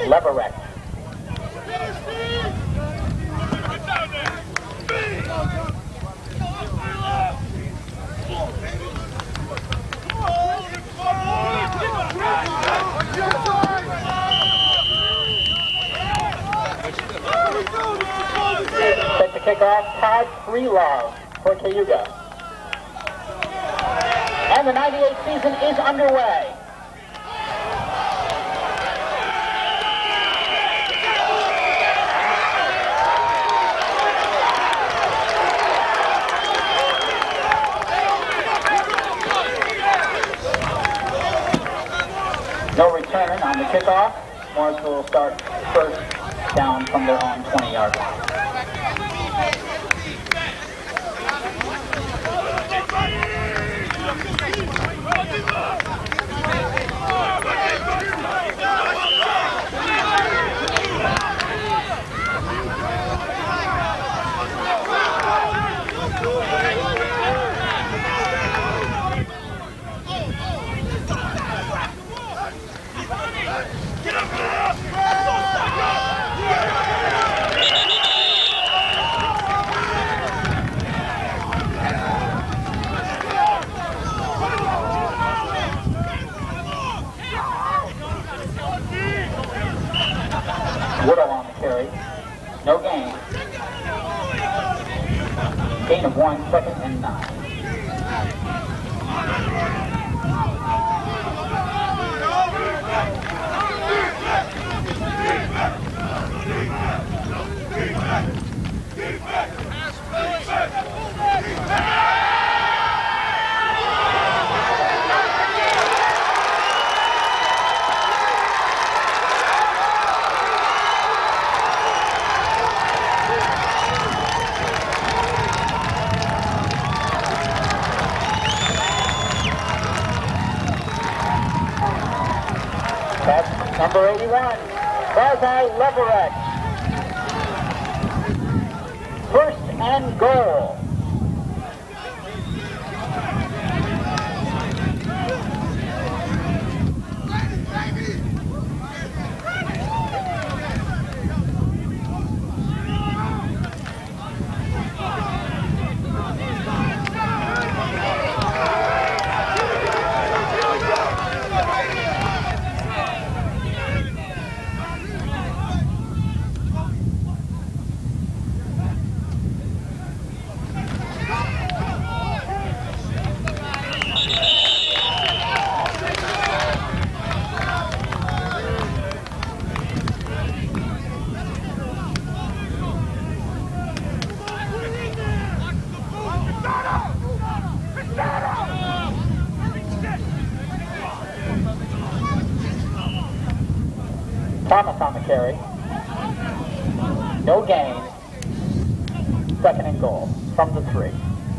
Leverett. Set to kick off, Todd Freelove for Cayuga. And the 98 season is underway. No return on the kickoff. Morrisville will start first down from their own 20-yard line. Woodall on the carry. No gain. Gain of 1, 2nd and 9. That's number 81, Leverett. First and goal. Thomas on the carry. No gain. 2nd and goal from the 3.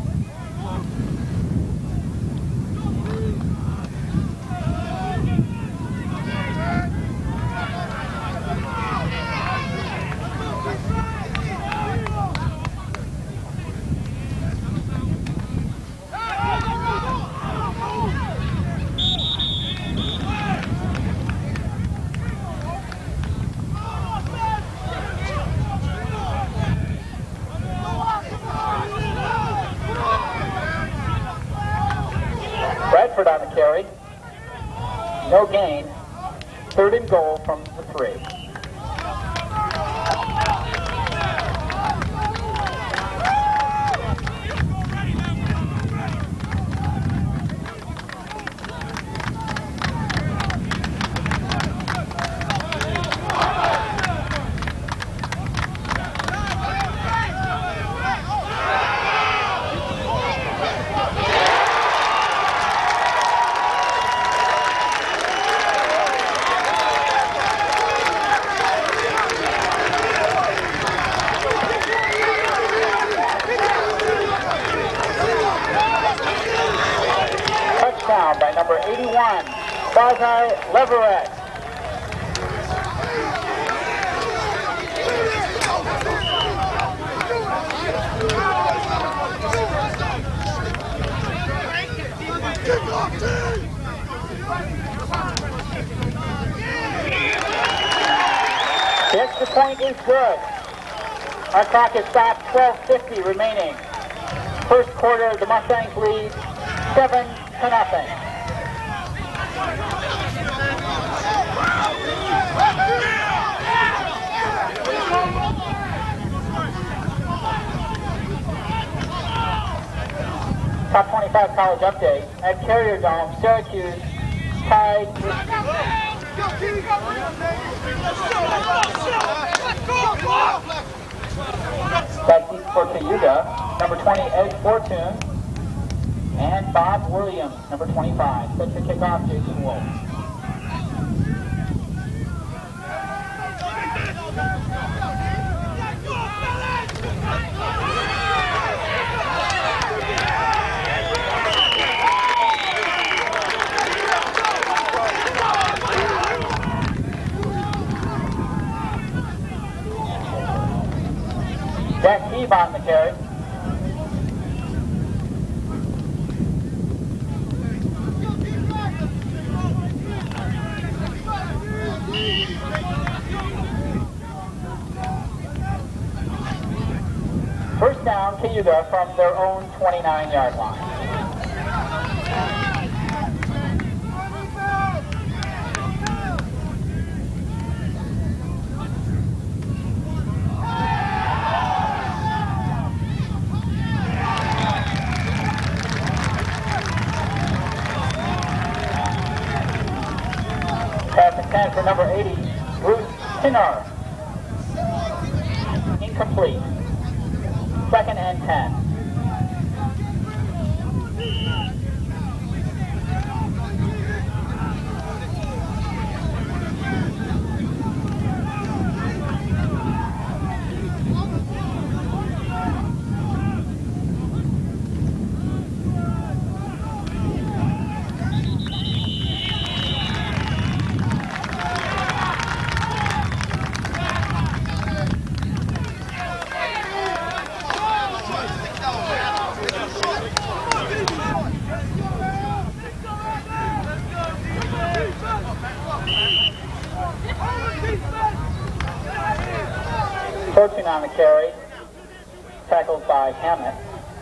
Bradford on the carry. No gain. 3rd and goal from the 3. Touchdown by number 81, Leverett. Kickoff team! The extra point is good. Our clock is stopped, 12:50 remaining. First quarter, the Mustangs lead 7-0. Top 25 college update. At Carrier Dome, Syracuse tied with back deep for Cayuga, number 20, Ed Fortune, and Bob Williams, number 25. Set to kick off, Jason Wolf. Jack Keeve on the carry. First down, Cayuga from their own 29-yard line. Pass intended for number 80, Bruce Pinner. Incomplete. 2nd and 10. Fortune on the carry, tackled by Hammett.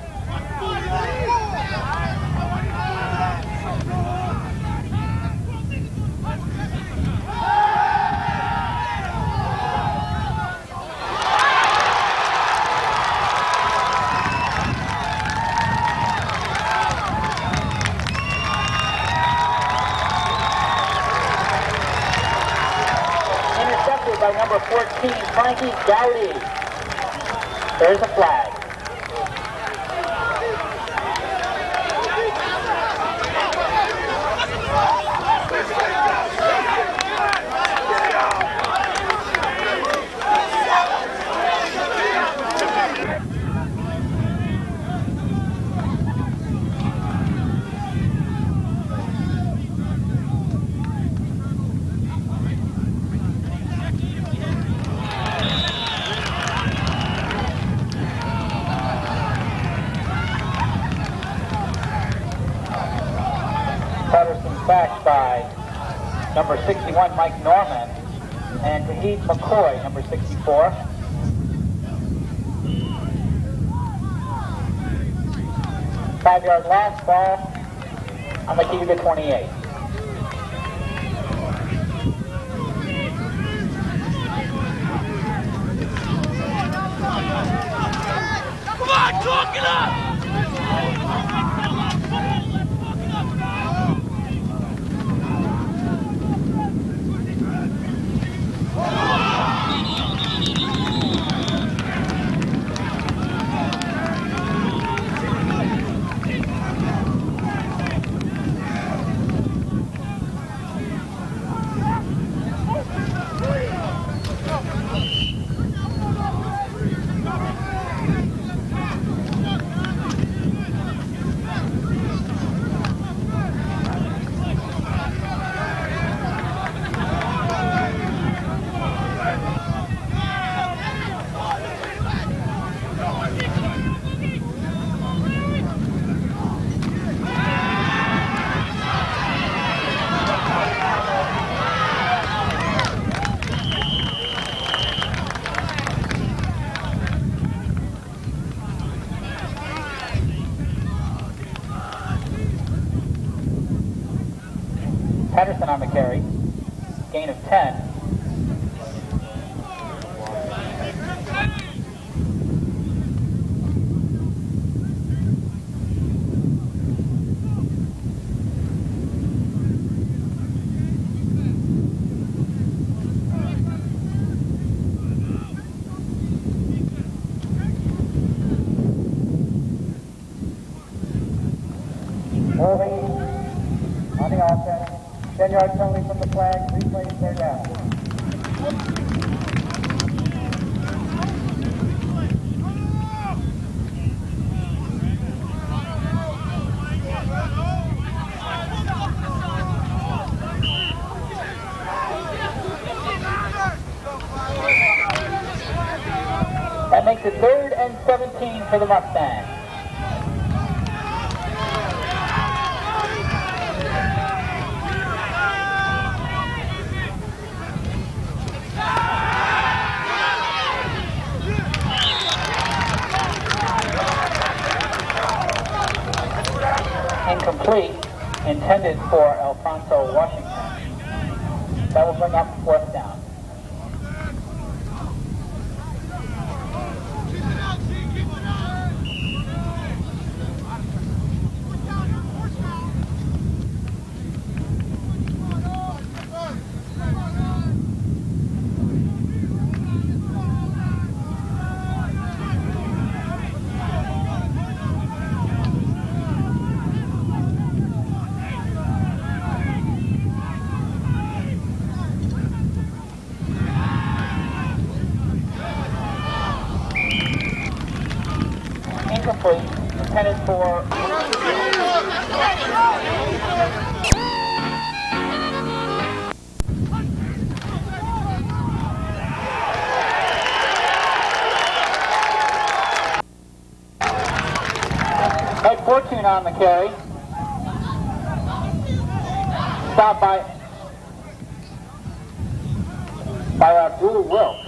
By number 14, Frankie Gowdy. There's a flag. Backed by number 61, Mike Norman, and Tahid McCoy, number 64. Five-yard loss, ball on the Cayuga 28. Come on, talk it up! Patterson on the carry. Gain of 10. On the offense, 10-yard penalty from the flag, replay, third down. That makes it 3rd and 17 for the Mustangs. Incomplete, intended for Alfonso Washington. That will bring up 4th down. Incomplete, intended for... Ed Fortune on the carry. Stopped by Abdul Wilkes.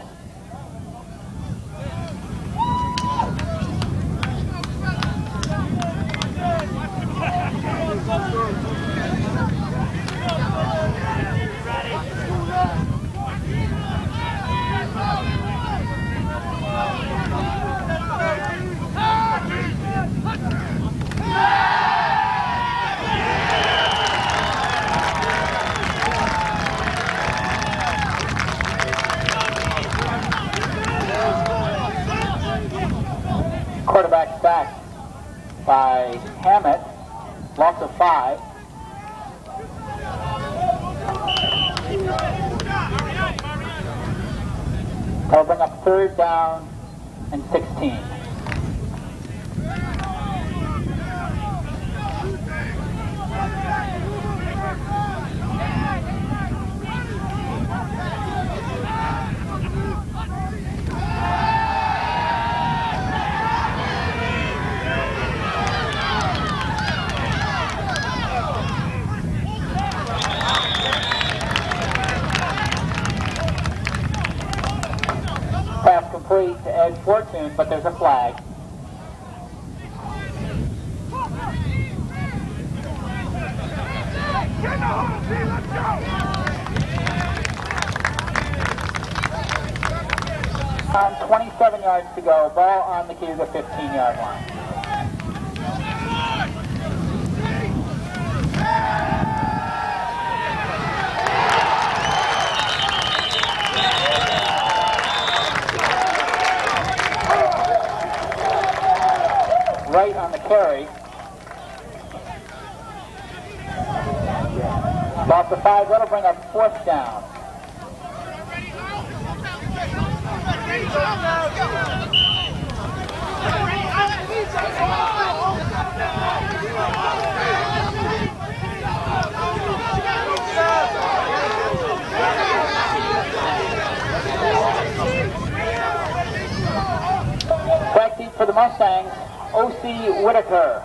Quarterback sacked by Hammett, loss of 5. That'll bring up 3rd down and 16. Pass complete to Ed Fortune, but there's a flag. On 27 yards to go, ball on the Cayuga 15-yard line. Right on the carry. Loss of 5, that'll bring up 4th down. Back seat for the Mustangs, O.C. Whitaker.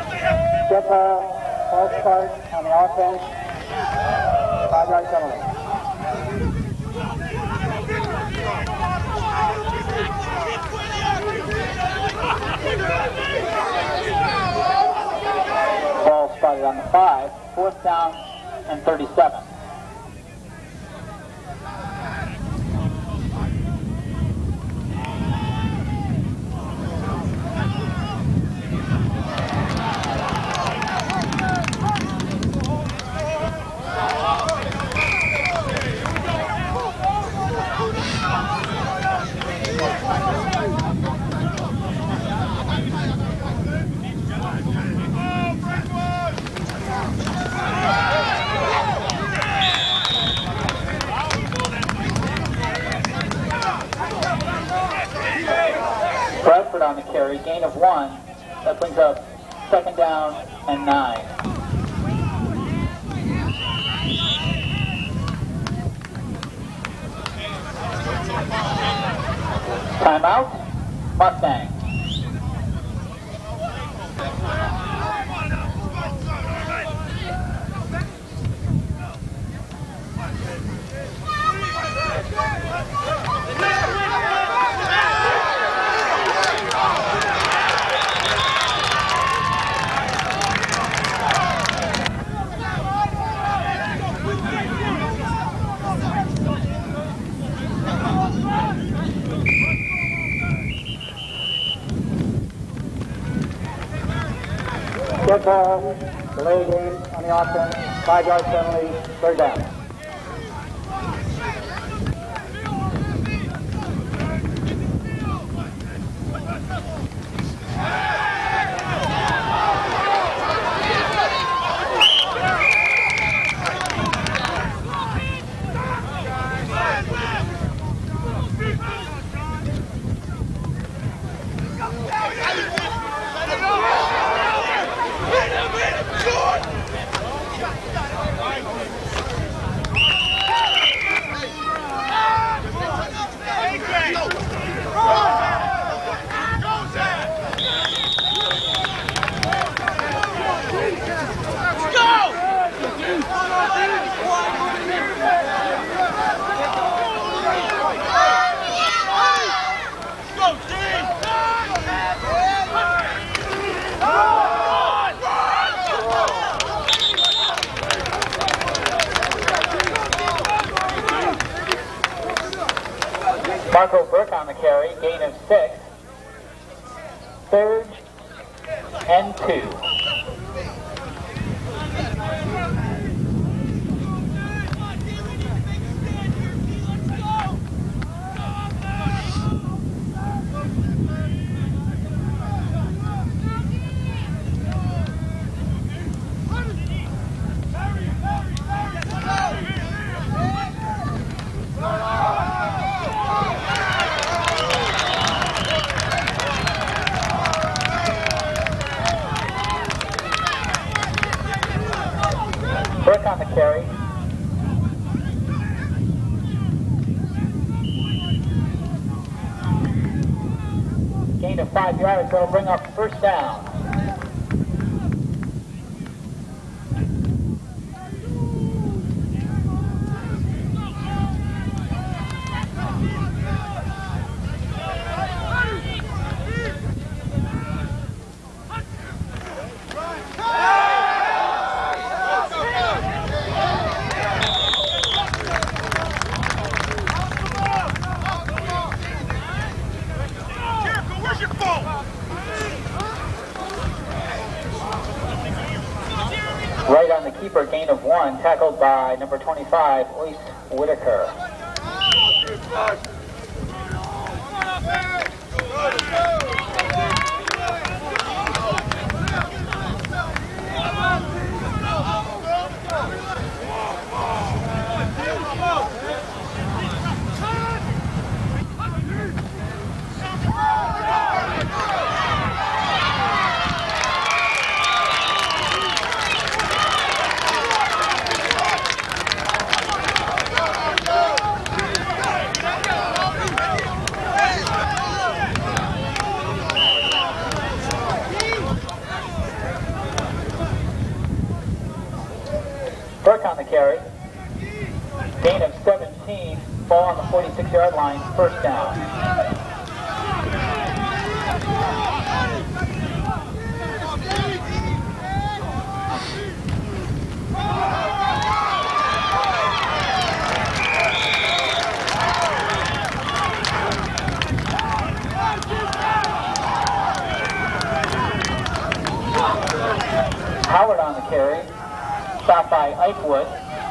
False start on the offense, 5-yard penalty. down and 37. On the carry, gain of 1. That brings up 2nd down and 9. Timeout, Mustang. Good ball, delay game on the offense, 5-yard penalty, 3rd down. Marco Burke on the carry, gain of 6. 3rd and 2. Burke on the carry. Gain of 5 yards, that'll bring up 1st down. Right on the keeper, gain of 1, tackled by number 25, Ois Whitaker. Burke on the carry. Gain of 17. Ball on the 46-yard line. 1st down. carry. Stop by Eichwood.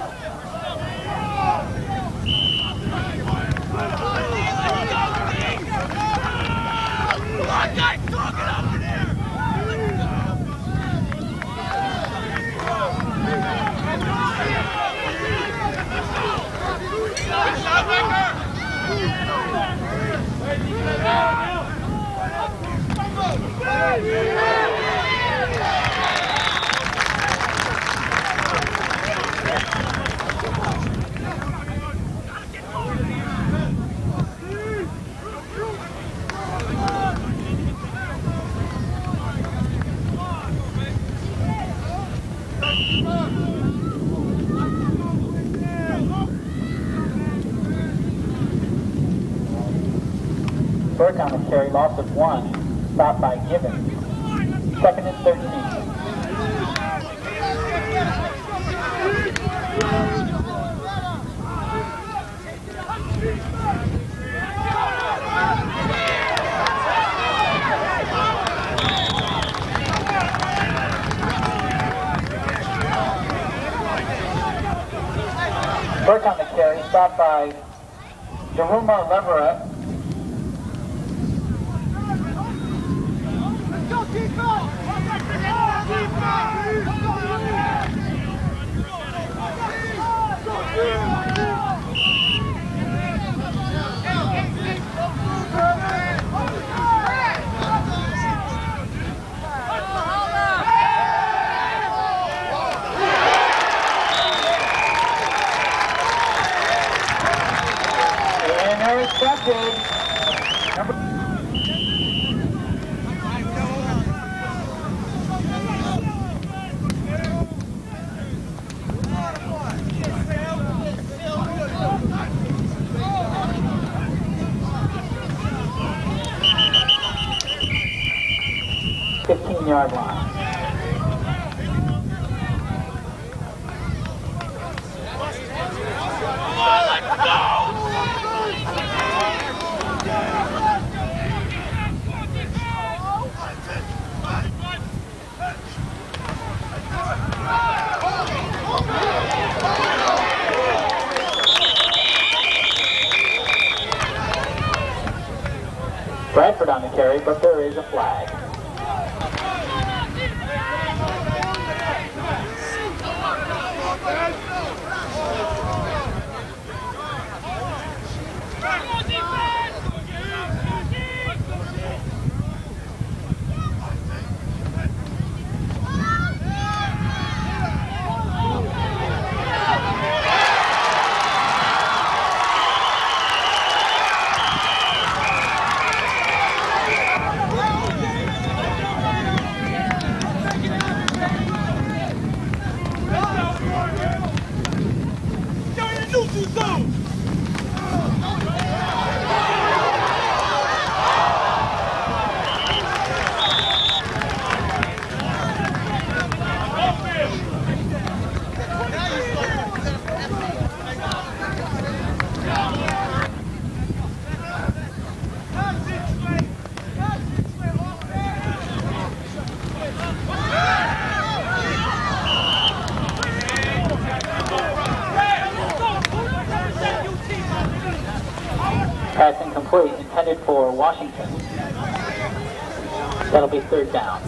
Burke on the carry, loss of 1. Stop by Gibbons. 2nd and 13. Burke on the carry, stop by Jaruma Leverett. And they're accepted. Yard line. Bradford on the carry, but there is a flag. Pass incomplete, intended for Washington. That'll be 3rd down.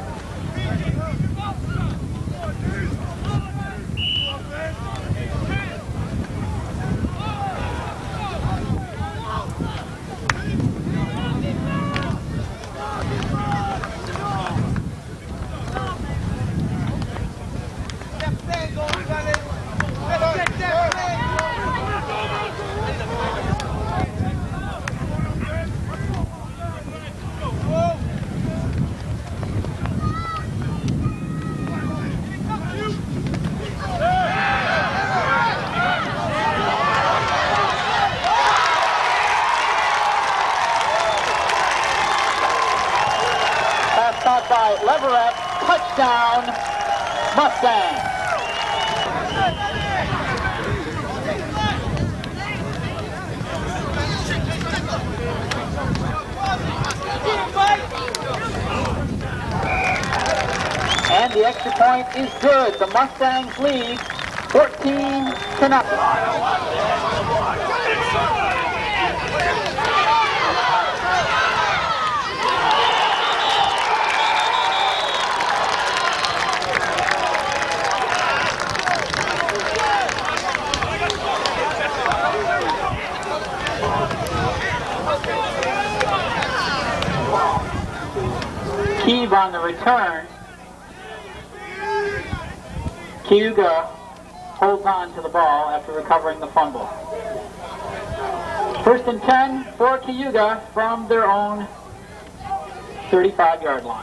By Leverett, touchdown, Mustang. And the extra point is good. The Mustangs lead 14-0. Keeve on the return. Cayuga holds on to the ball after recovering the fumble. First and 10 for Cayuga from their own 35-yard line.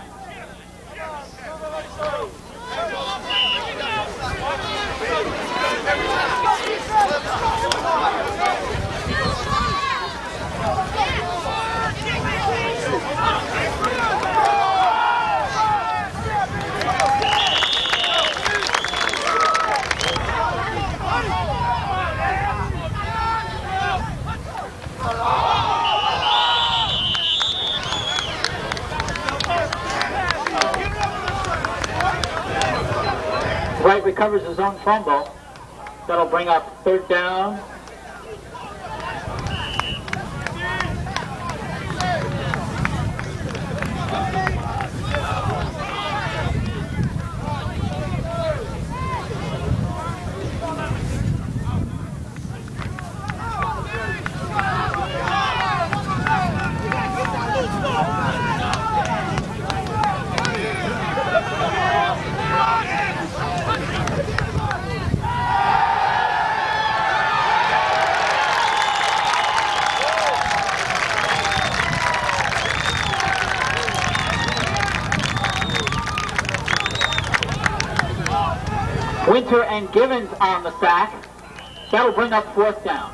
Wright recovers his own fumble. That'll bring up third down. Winter and Givens on the sack. That'll bring up fourth down.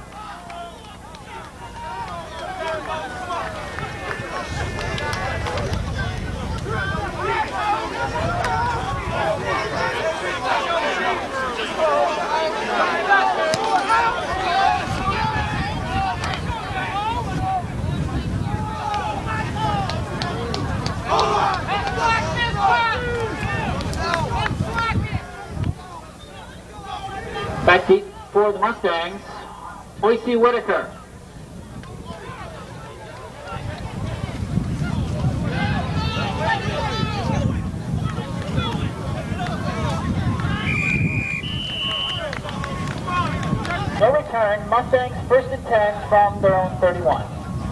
Back deep for the Mustangs, Boise Whitaker. No return, Mustangs first and 10 from their own 31.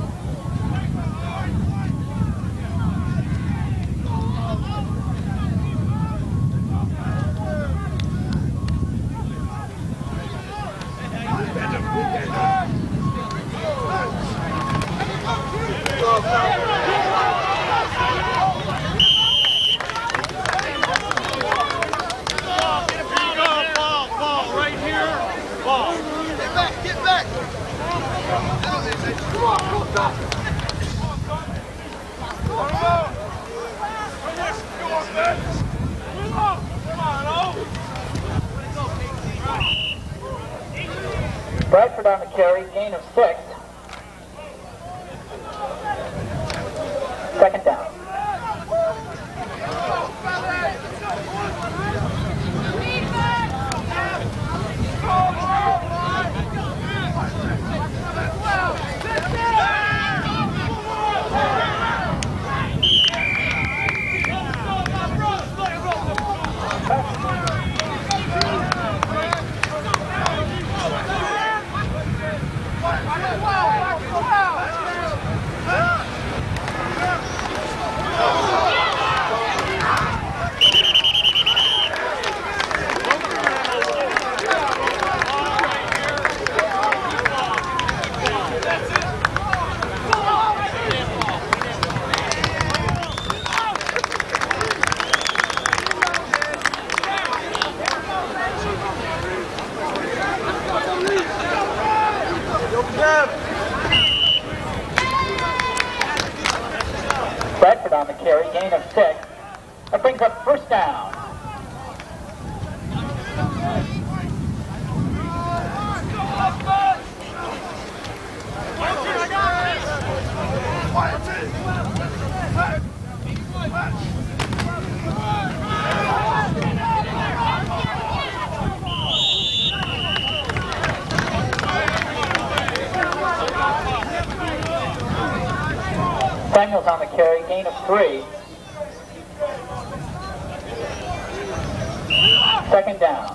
Bradford on the carry, gain of 6. Second down. Bradford on the carry, gain of 6. That brings up first down. Daniels on the carry, gain of 3. Second down.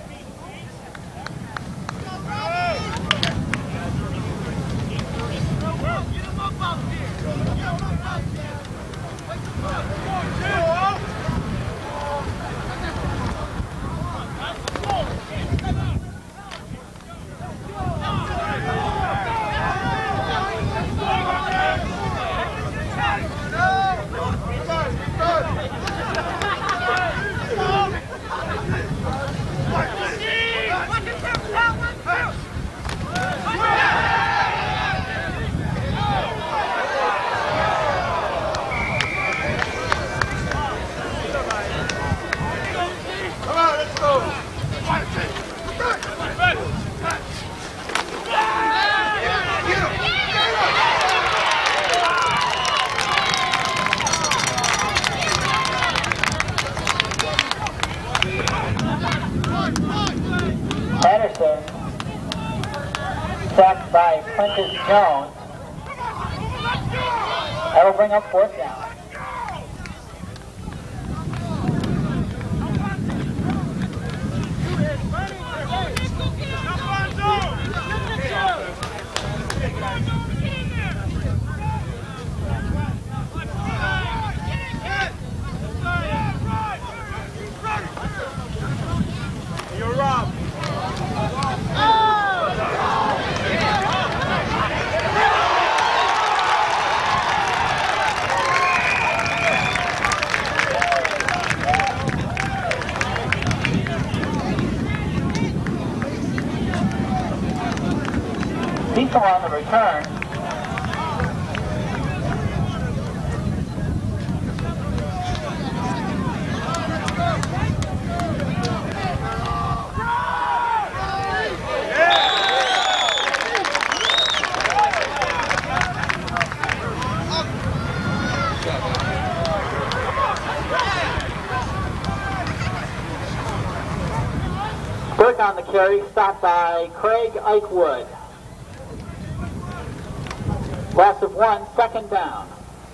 Sacked by Quintus Jones. That'll bring up 4th down. You're Rob. Diesel on the return. Burke on the carry, stopped by Craig Eichwood. Loss of 1, second down.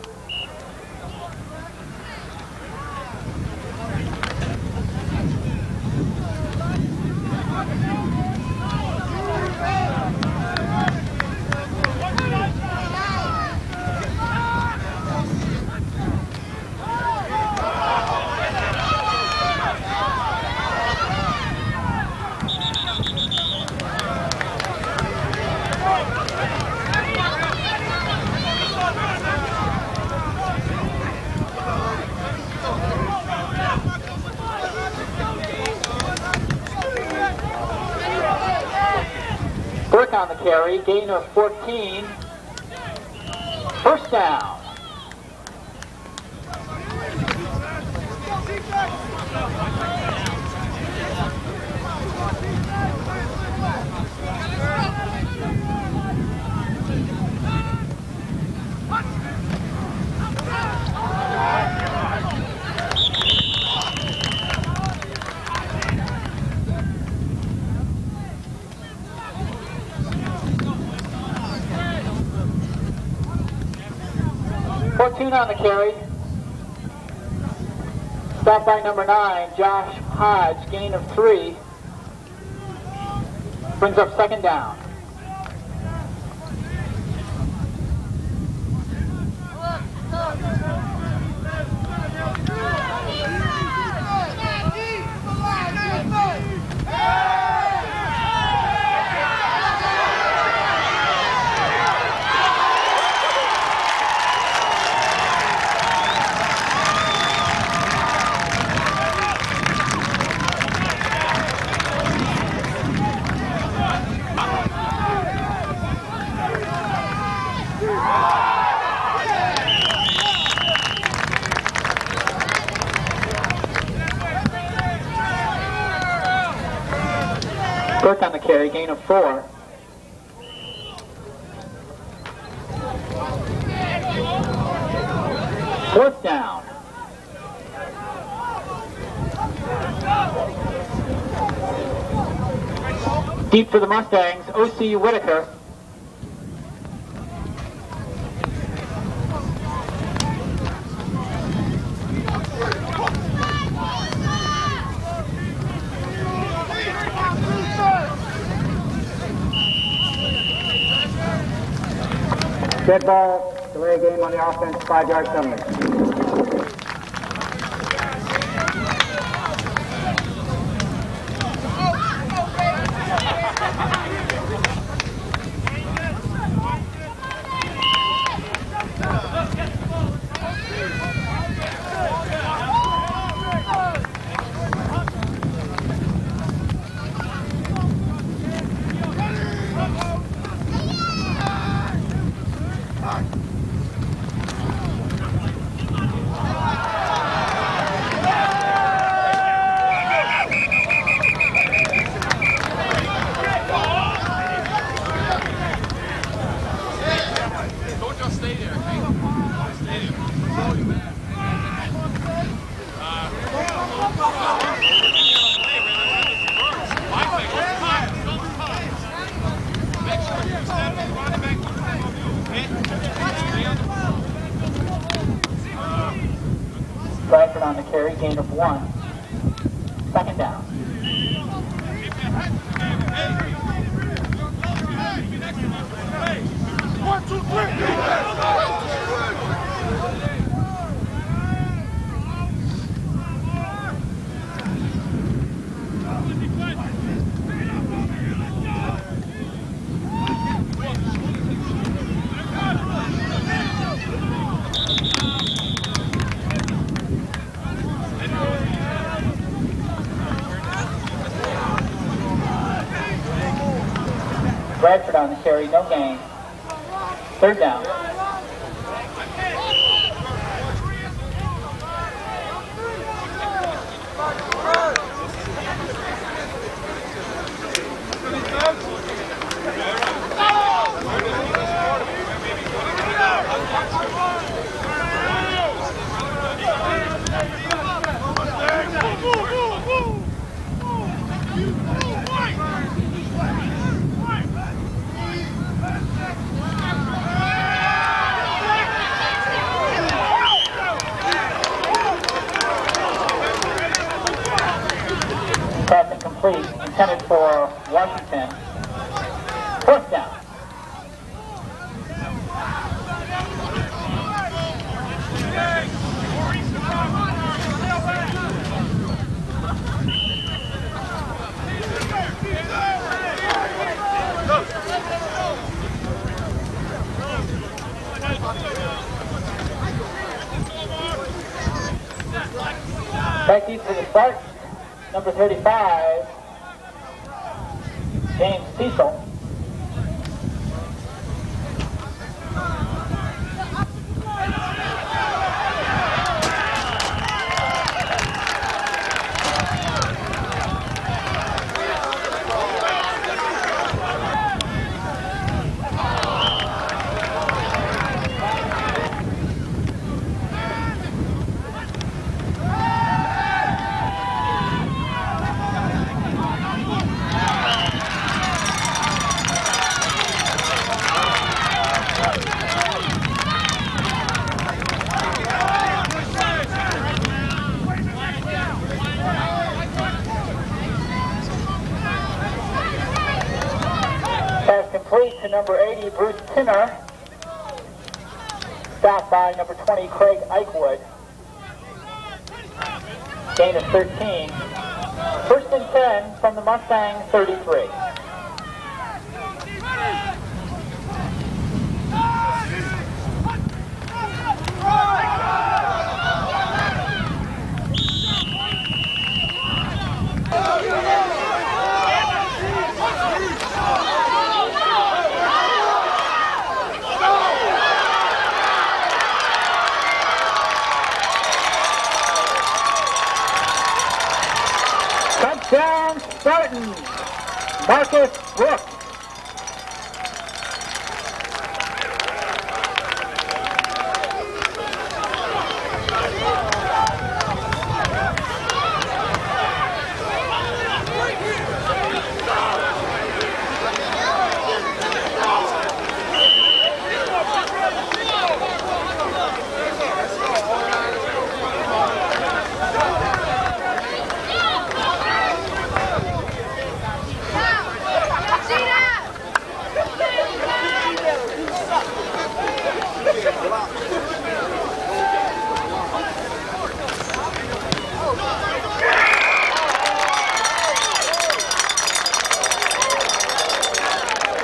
Burke on the carry, gain of 14. First down. On the carry. Stopped by number 9, Josh Hodge, gain of 3. Brings up second down. Burke on the carry, gain of 4. Fourth down. Deep for the Mustangs, O.C. Whitaker. Dead ball, delay game on the offense, 5-yard penalty. Bradford on the carry, gain of 1. Second down. One, two, three. Bradford on the carry, no gain. Third down. Pass incomplete, intended for Washington. Fourth down. Back deep for the start. Number 35, James Cecil. Complete to number 80, Bruce Tinner. Stopped by number 20, Craig Eichwood. Gain of 13. First and 10 from the Mustang 33. Touchdown, Spartans! Marcus Brooks. See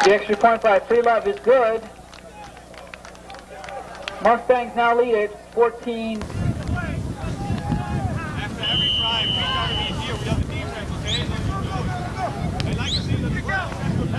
The extra point by Freelove is good. Mustangs now lead it 14. After every drive, we start to be here. We have the defense, okay? They like to see the defense.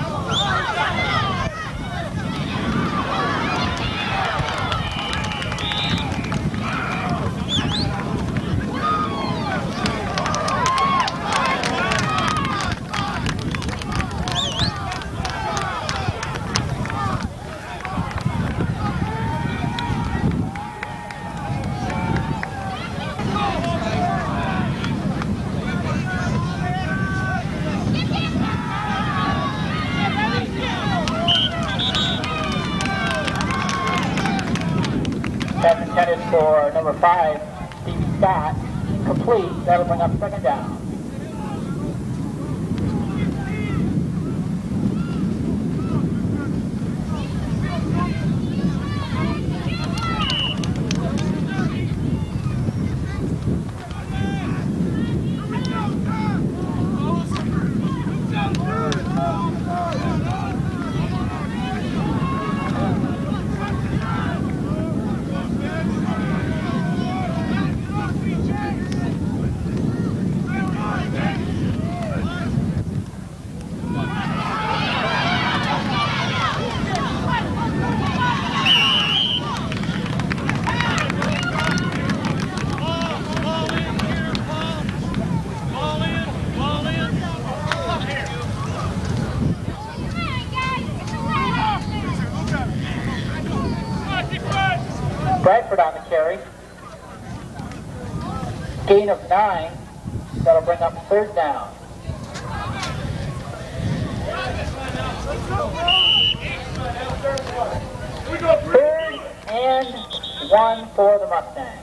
Pass intended for number 5, Steve Scott. Complete. That'll bring up second down. Bradford on the carry. Gain of 9. That'll bring up third down. Third and 1 for the Mustangs.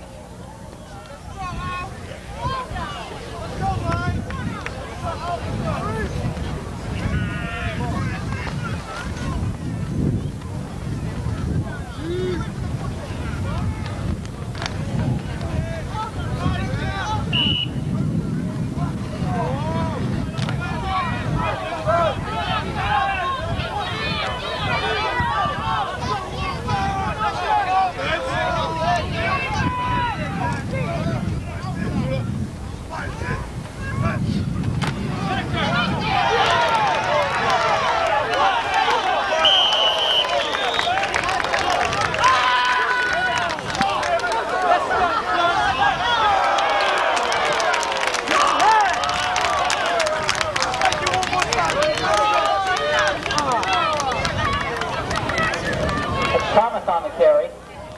Thomas on the carry.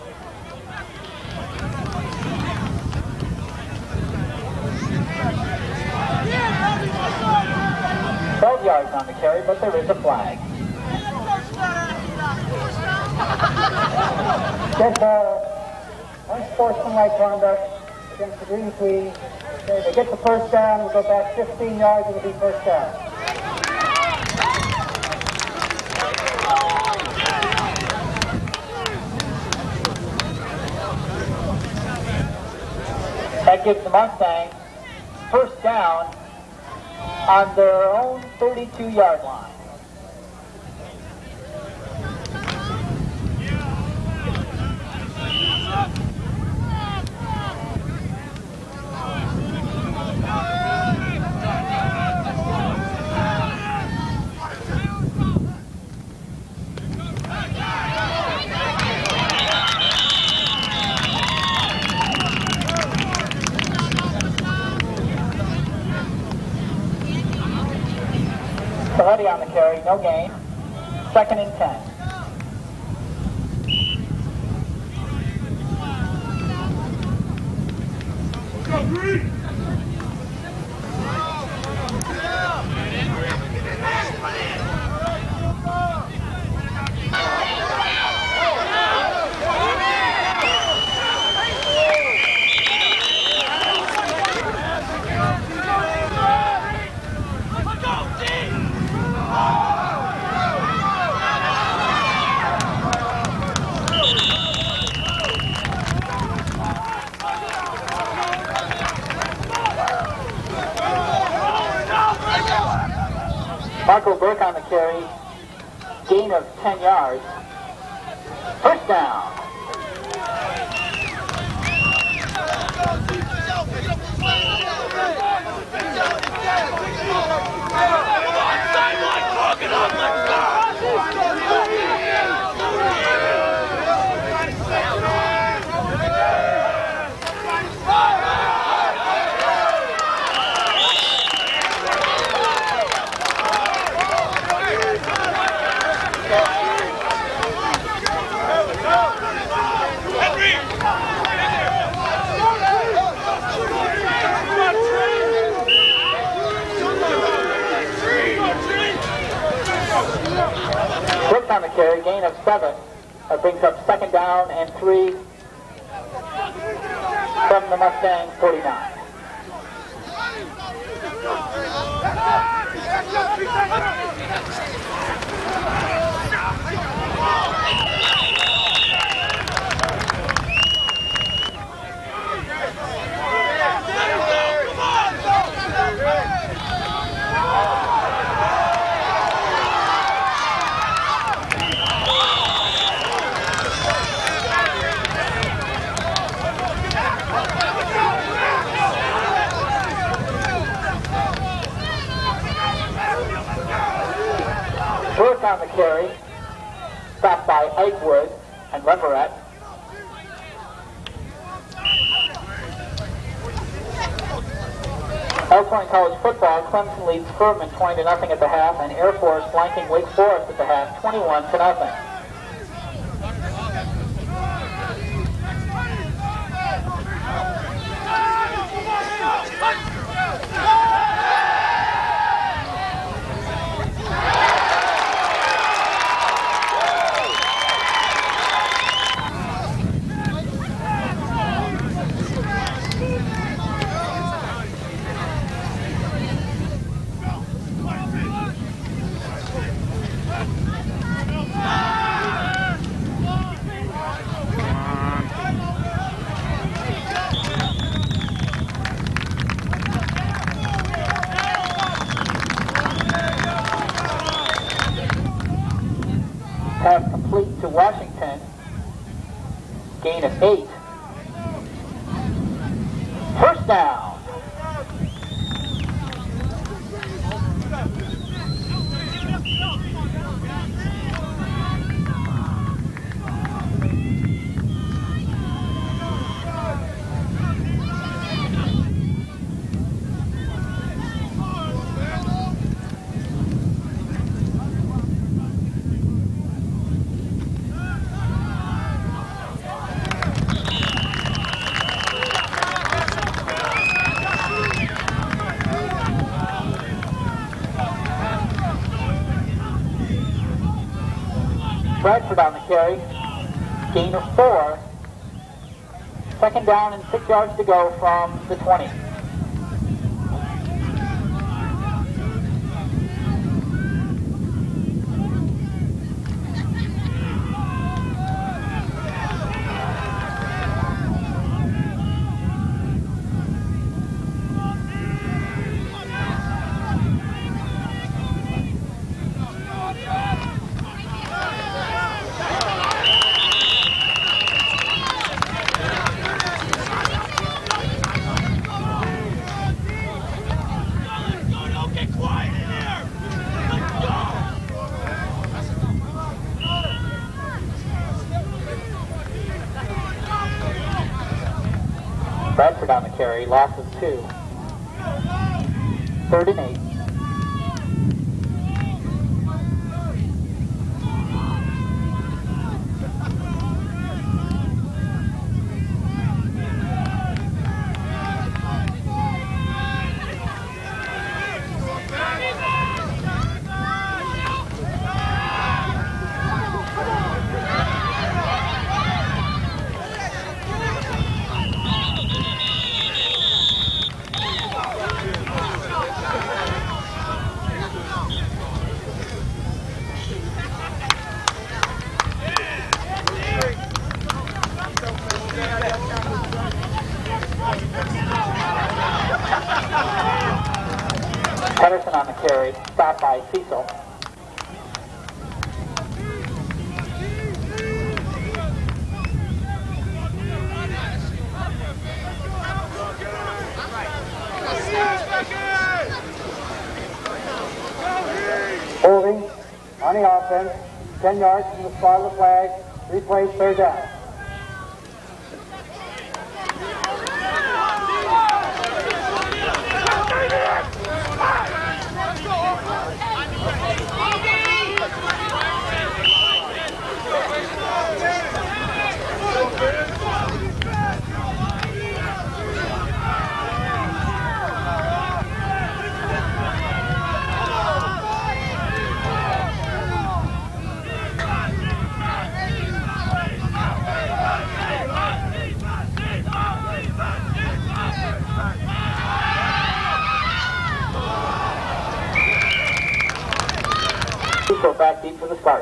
Twelve yards on the carry, but there is a flag. Good unsportsmanlike conduct against the Green Trees. Okay, they get the first down, we'll go back 15 yards, it'll be first down. That gives the Mustangs first down on their own 32-yard line. Huddy on the carry, no gain. Second and 10. Marco Burke on the carry. gain of 10 yards. First down. Brooks on the carry, gain of 7. That brings up second down and 3 from the Mustang 49. Work on the carry, stopped by Eichwood and Leverett. Elkhorn College football, Clemson leads Furman 20-0 at the half, and Air Force flanking Wake Forest at the half, 21-0. Pass complete to Washington. Gain of 8. First down. Bradford on the carry, gain of 4, second down and 6 yards to go from the 20. Bradford on the carry, loss of 2. 3rd and 8. Patterson on the carry, stopped by Cecil. the offense, 10 yards from the spot of the flag, 3 plays, third down. Go back deep for the start.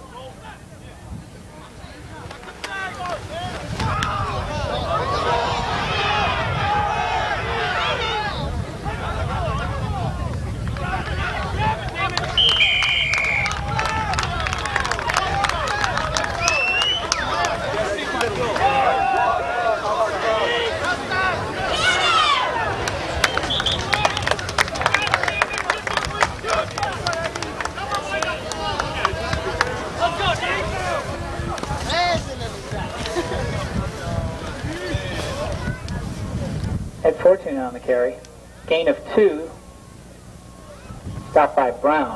Ed Fortune on the carry. Gain of 2. Stopped by Brown.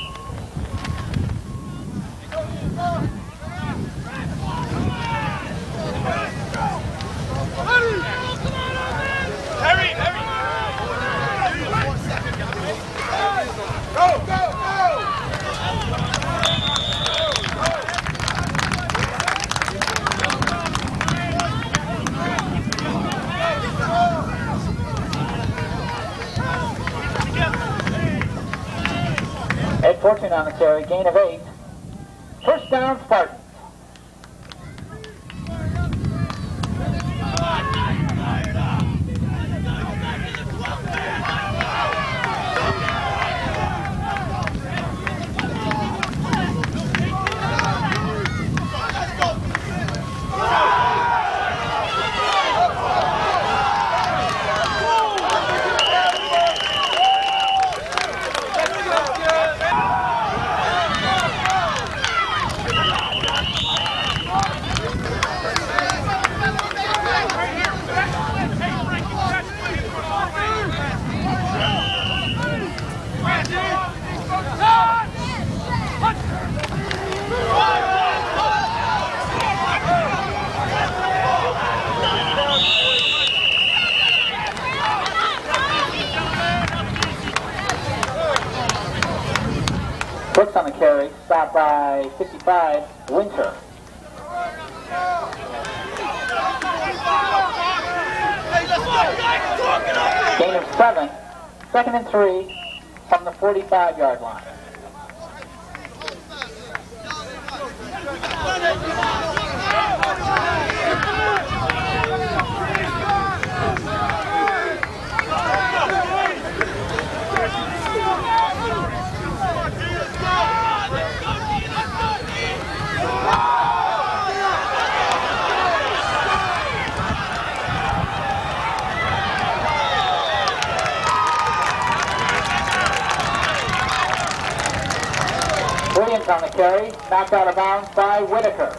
Harry! Go! Ed Fortune on the carry. Gain of 8. First down, Spartans. Brooks on the carry, stopped by 55, Winter. Gain of 7, 2nd and 3 from the 45-yard line. Williams on the carry, knocked out of bounds by Whitaker.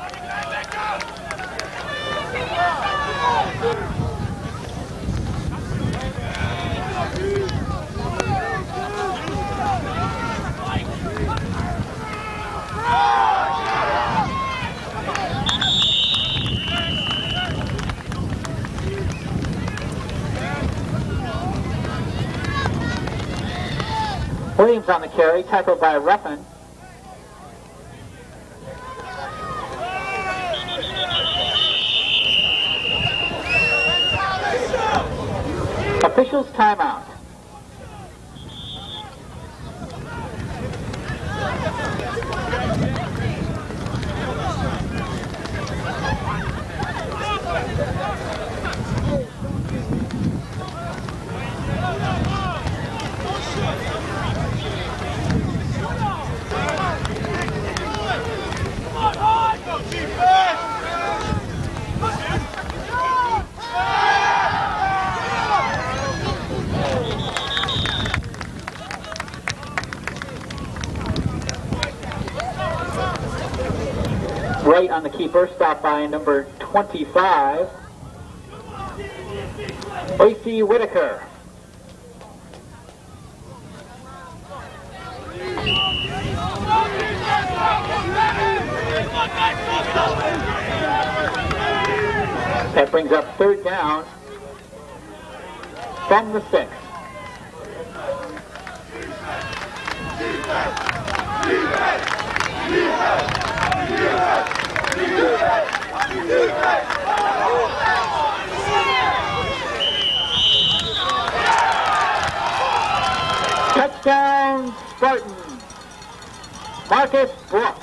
Williams on the carry, tackled by Ruffin. Officials timeout. White on the keeper, stopped by number 25, Lacey Whitaker. That brings up third down from the 6. Touchdown, Spartans. Marcus Brooks.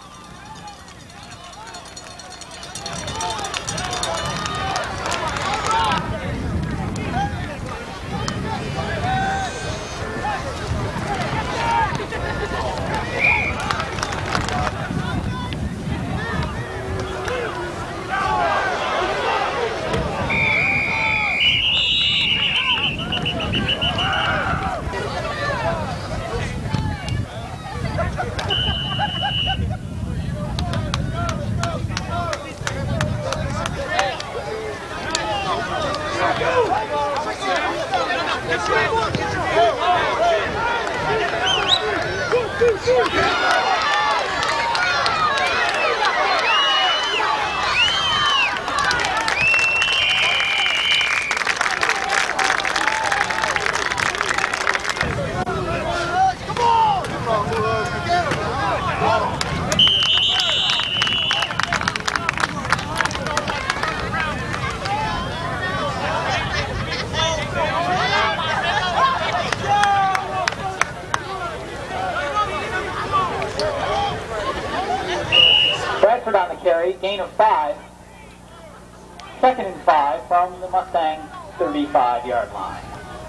On the carry, gain of 5. 2nd and 5 from the Mustang 35-yard line.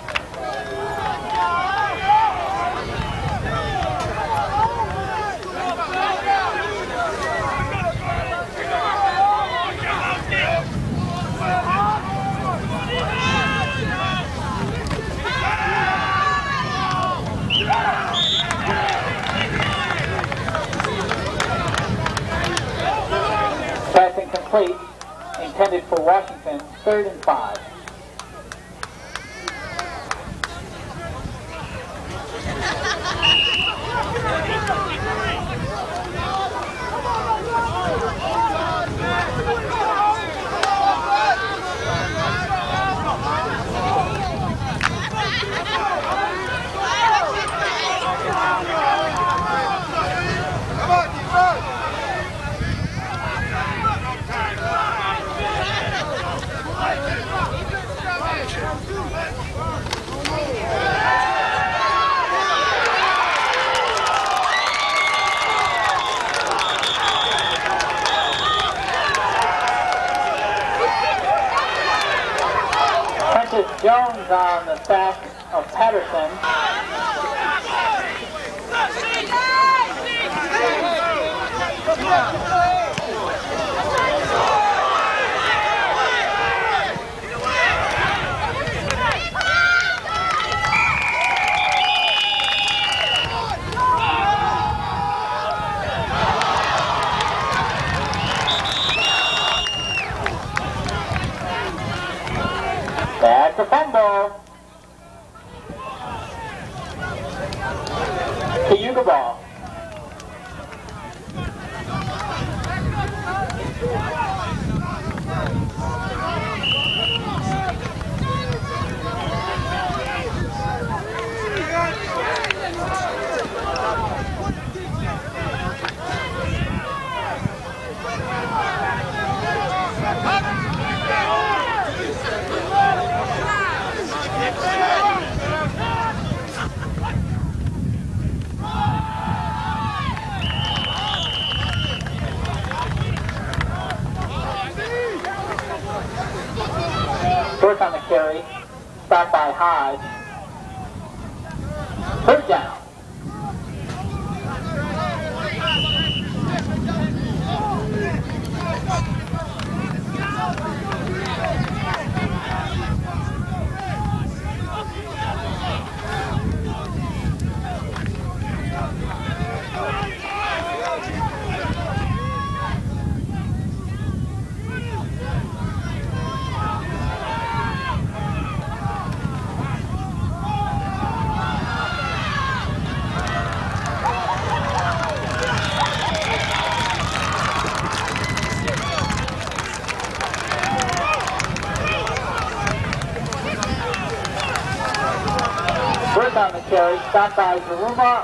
Passing complete, intended for Washington, 3rd and 5. Jones on the sack of Patterson. That's a fumble. Cayuga ball. Fourth on the carry, stopped by Hodge. 3rd down. carry, stopped by Zaruma.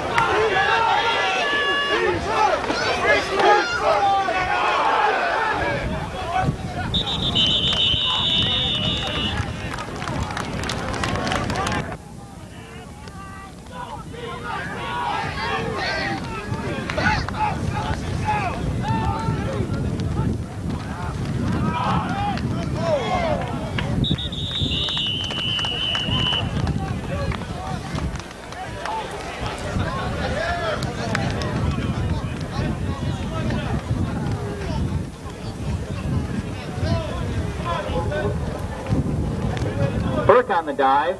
Burke on the dive.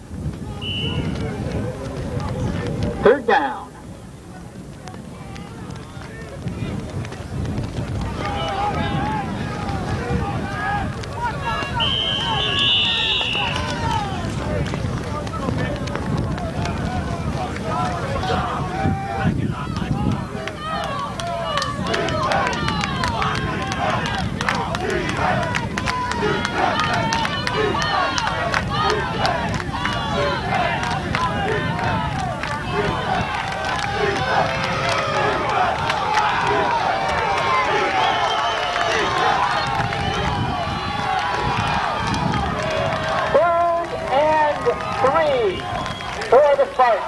Third down. For the Spartans.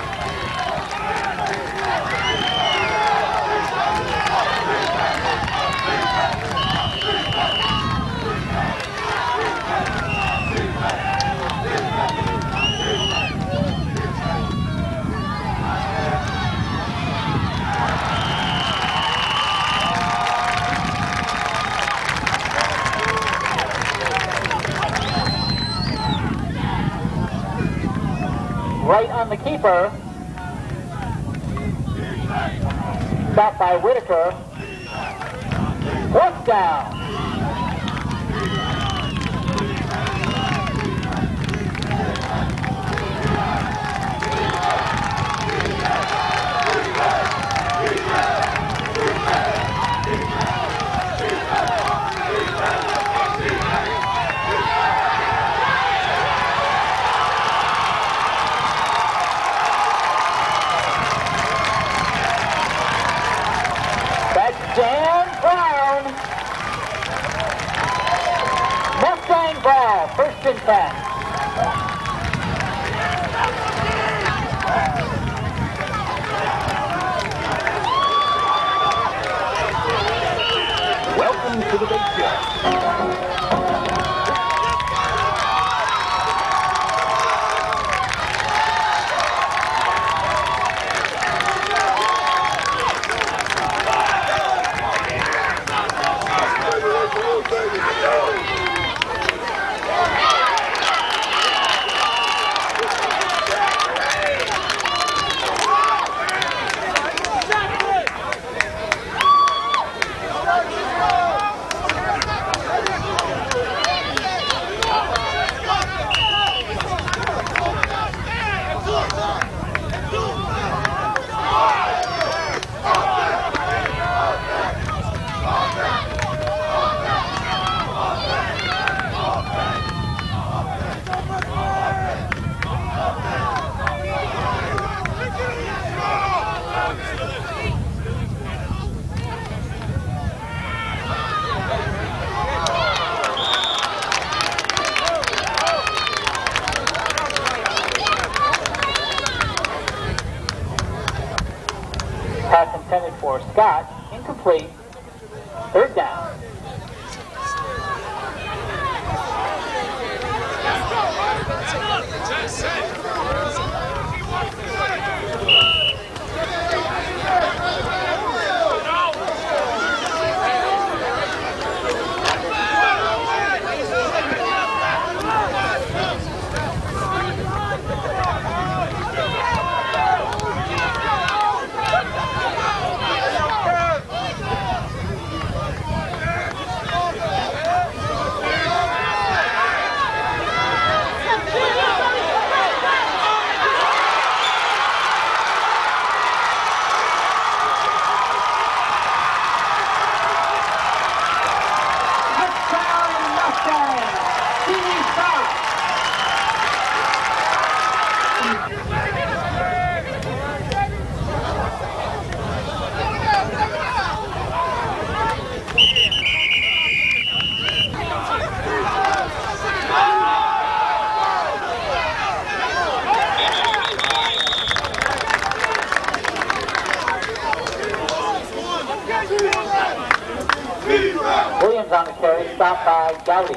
Right on the keeper. Stopped by Whitaker. Fourth down. Ball, first and 10. Welcome to the big show. Pass intended for Scott, incomplete, third down. Williams on the carry, stopped by Gowdy.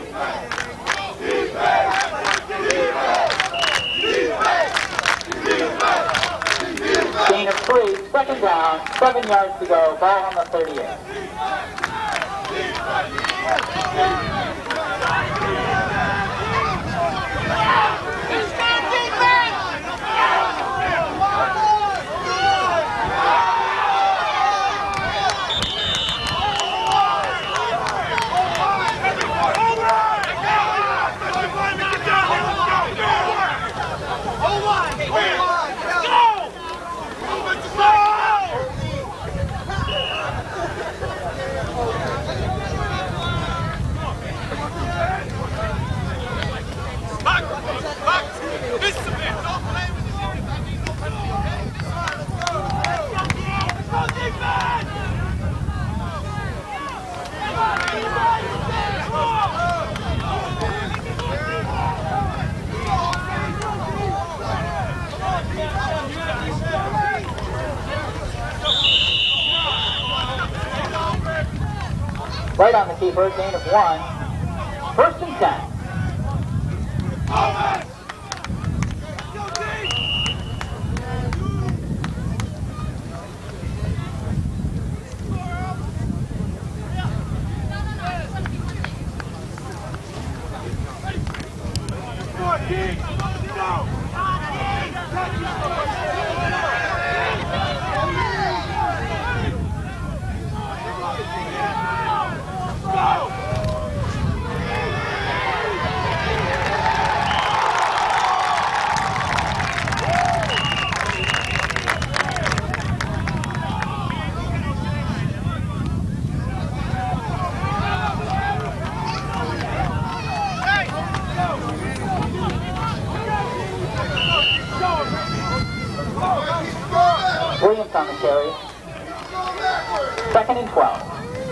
Gain of 3, second down, 7 yards to go, ball on the 38. Right on the keeper, gain of 1. First and 10. Williams on the carry. Second and 12.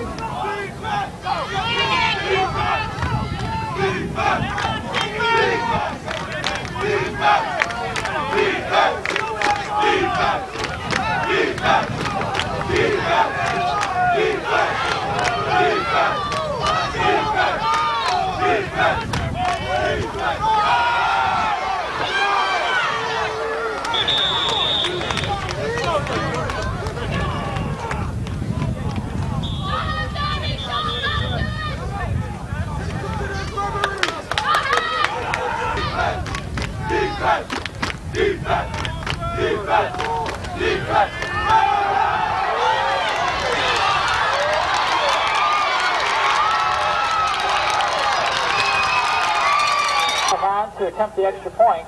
On to attempt the extra point.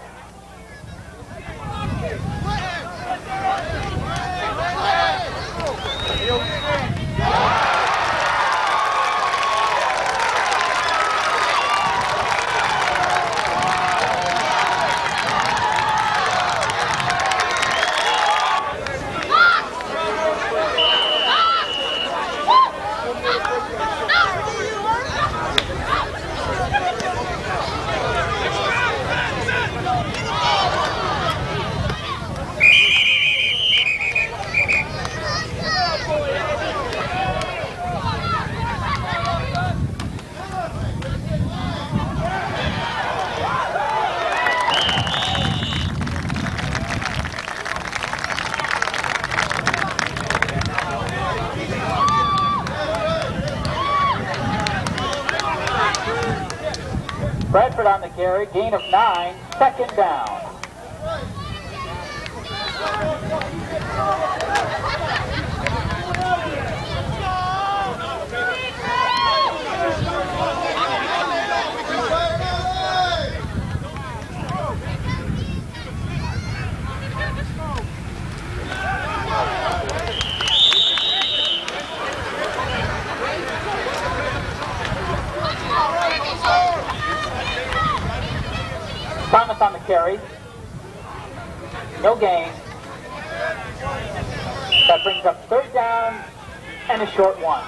Bradford on the carry, gain of 9, second down. Thomas on the carry. No gain. That brings up third down and a short one.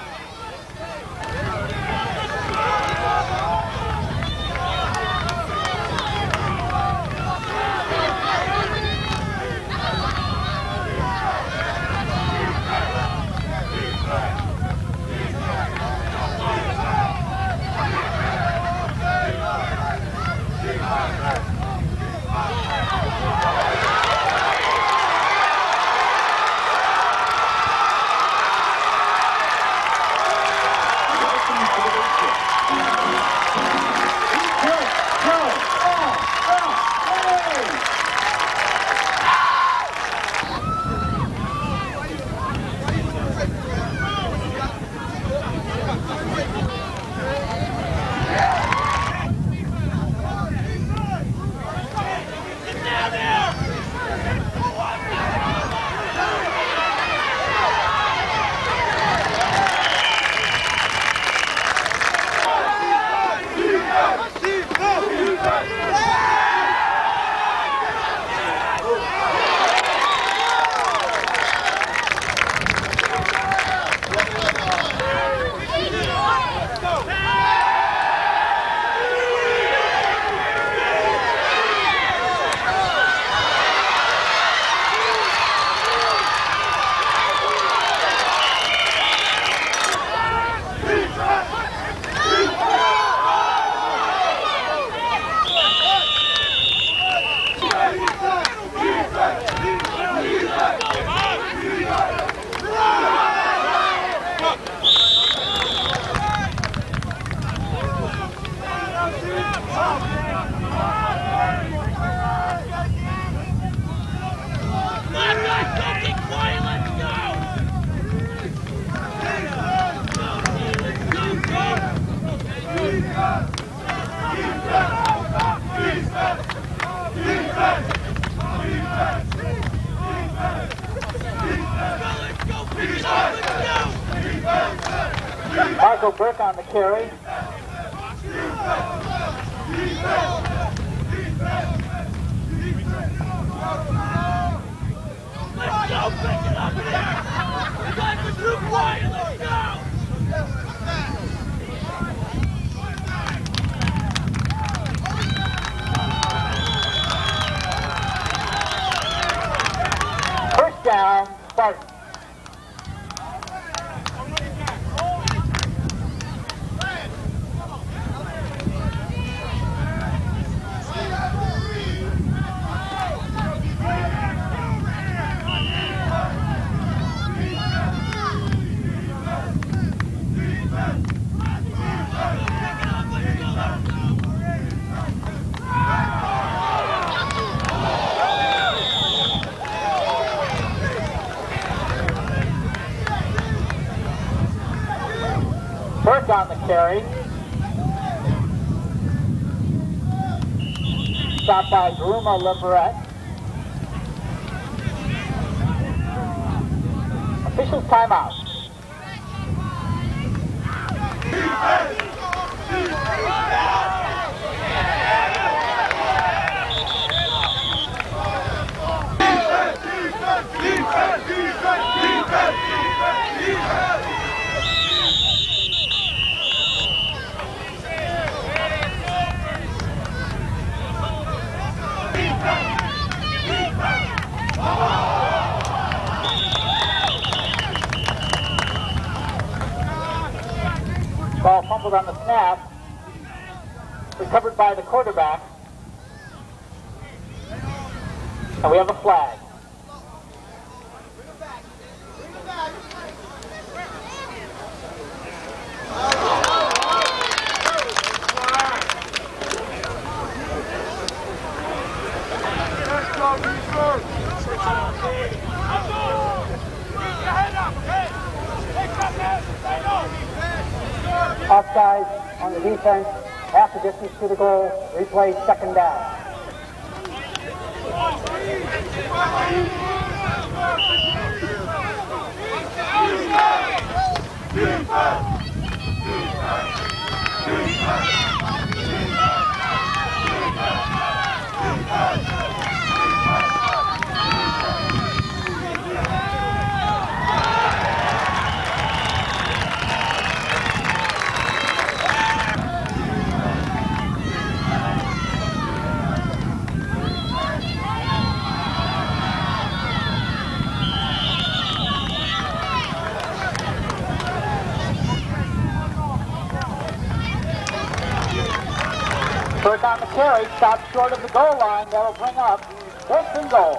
Marco Burke on the carry. Let's go, pick it up here! You guys are too quiet, let's go! First down, Spartan. Burke on the carry. Stopped by Gruma Leverett. Officials timeout. Ball fumbled on the snap. Recovered by the quarterback. And we have a flag. Offside on the defense, half the distance to the goal, replay second down. Burke on the carry, stopped short of the goal line. That'll bring up first and goal.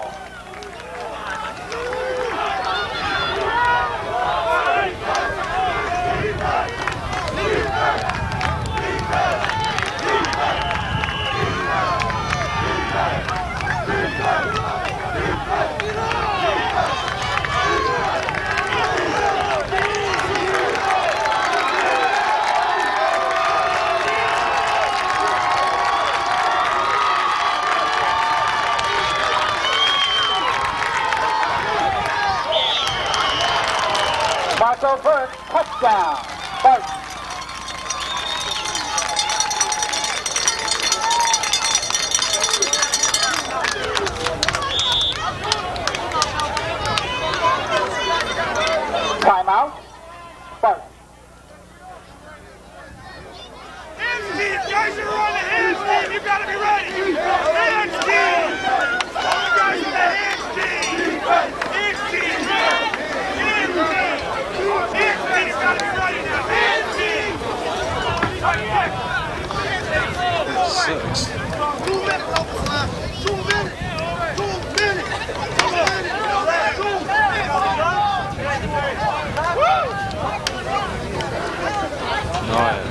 Marco Burke, touchdown. Spartan. Timeout. Spartan. Hands team, guys that are on the hands team, you gotta be ready! Hands team! All the guys on the hands team! Hands team! Hands team! Hands team, you gotta be ready now! Hands team! 6. 2 minutes, 2 minutes! 2 minutes! 2 minutes! 9.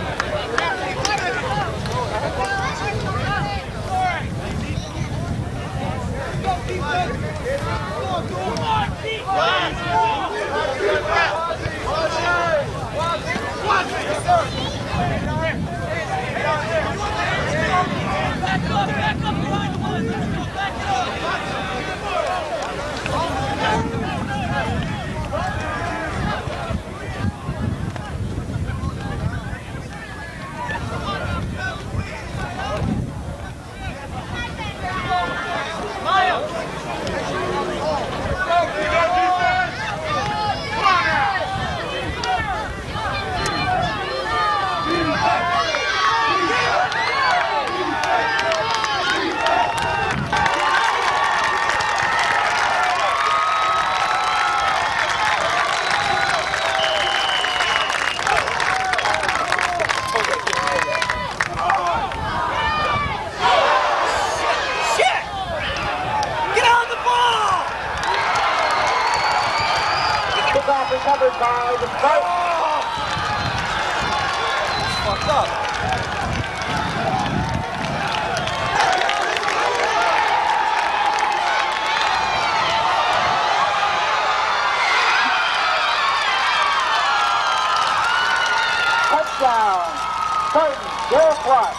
Touchdown, Spartan, Garrett Plus.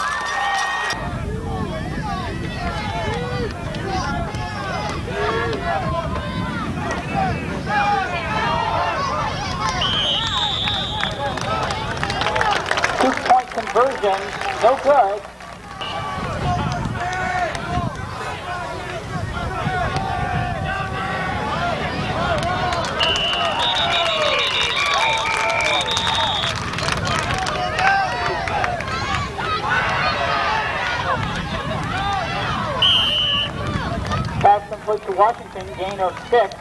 Two-point conversion, no good. Pass complete to Washington, gain of 6.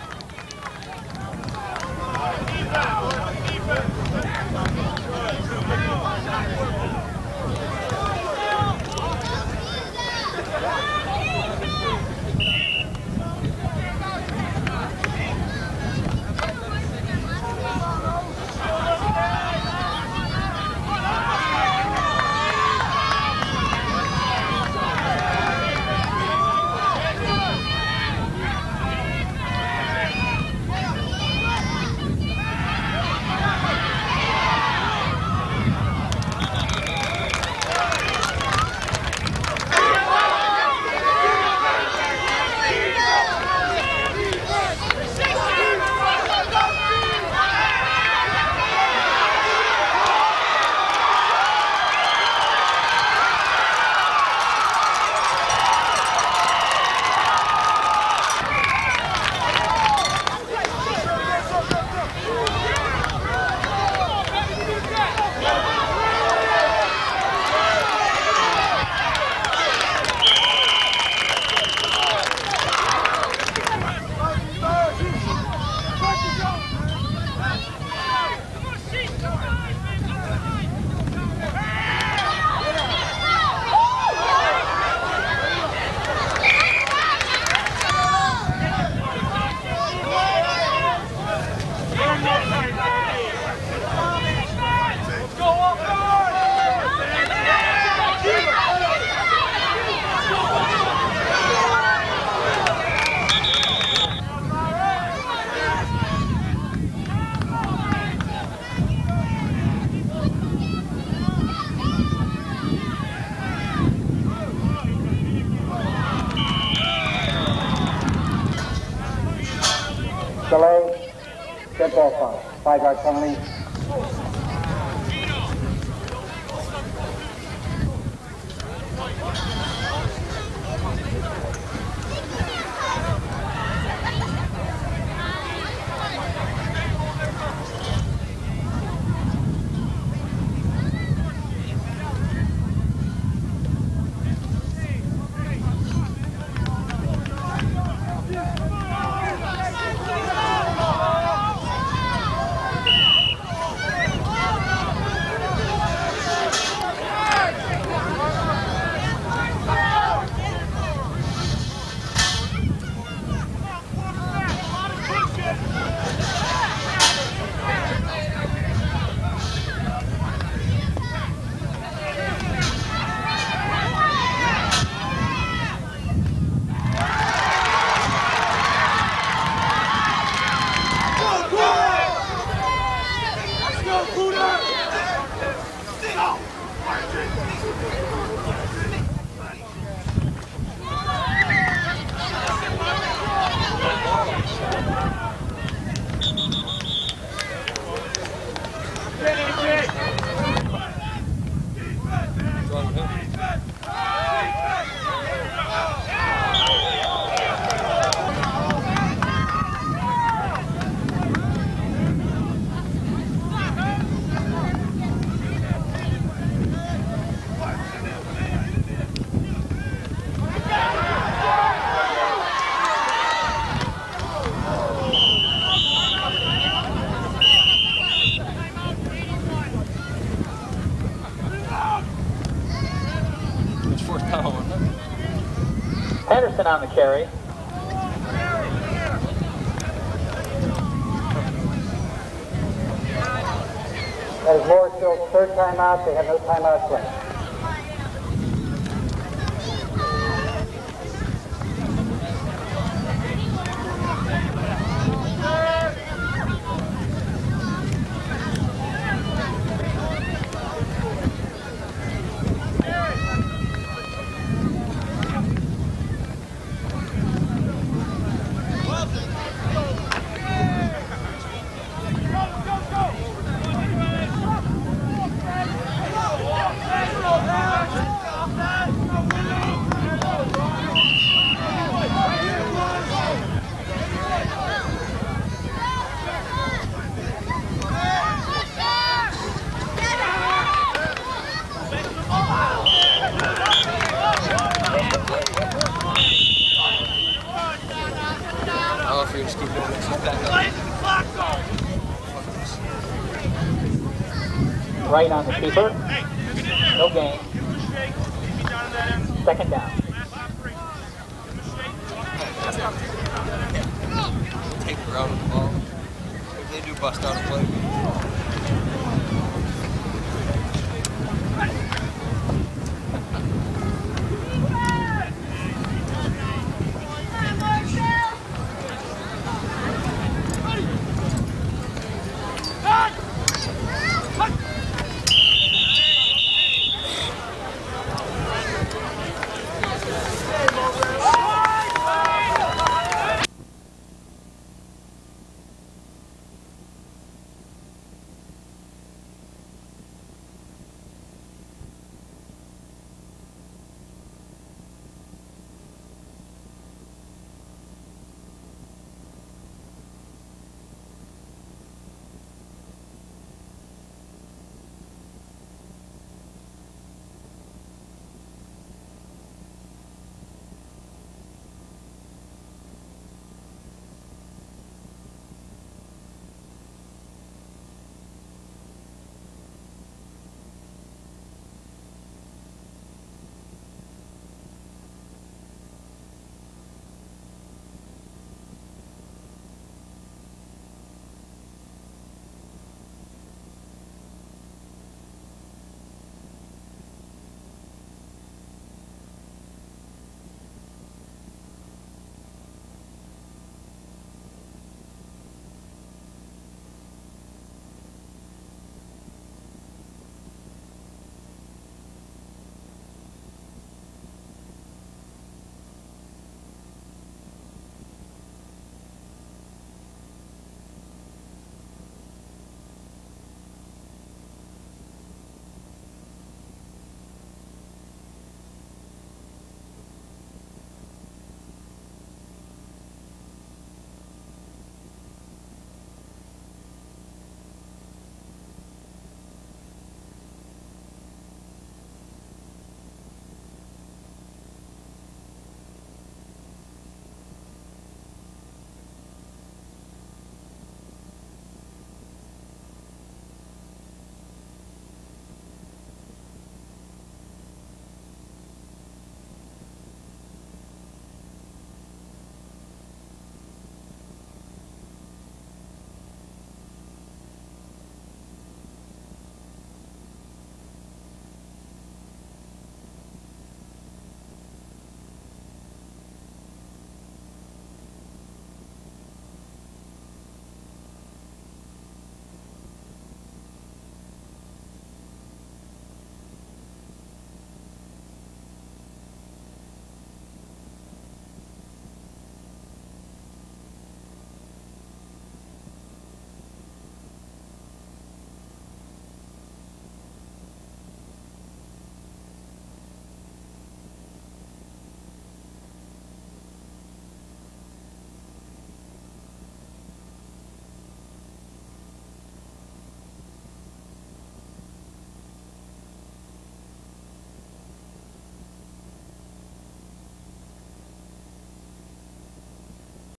Delay, dead ball foul, 5-yard penalty. Henderson on the carry. That is Morrisville's third timeout. They have no timeouts left. Right on the keeper. No gain. Second down. Take her out of the ball. If they do bust out a play.